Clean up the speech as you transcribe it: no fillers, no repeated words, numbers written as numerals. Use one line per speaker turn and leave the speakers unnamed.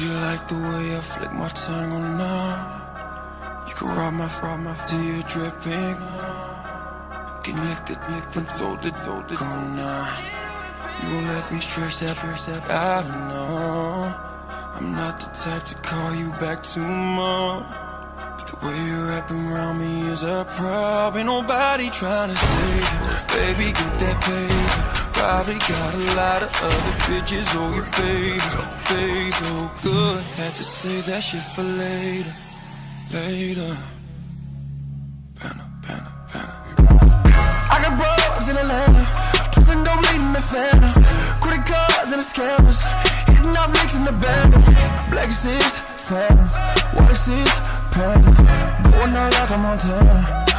you like the way I flick my tongue or not? You can ride my till you're dripping. Get licked and told it, gone now. You won't let me stretch that, I don't know. I'm not the type to call you back too much, but the way you're wrapping around me is a problem. Ain't nobody trying to save you. Baby, get that paper. Probably got a lot of other bitches on your face, oh good. Had to save that shit for later. I got broads in Atlanta, pulling no leading the family. Credit cards and the scammers, hitting off licks in the band. Black is phantom, white is panda, going out like a Montana.